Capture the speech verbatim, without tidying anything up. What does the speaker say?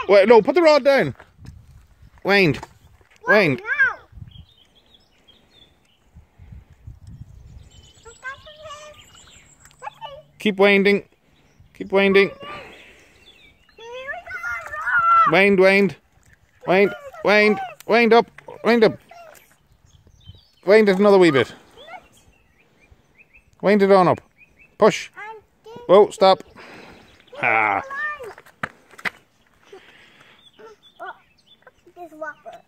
Wait, no, put the rod down. Wind. Wind. Keep winding. Keep winding. Wind, wind. Wind, wind. Wind up. Wind up. Wind it another wee bit. Wind it on up. Push. Whoa, stop. Ah. This whopper.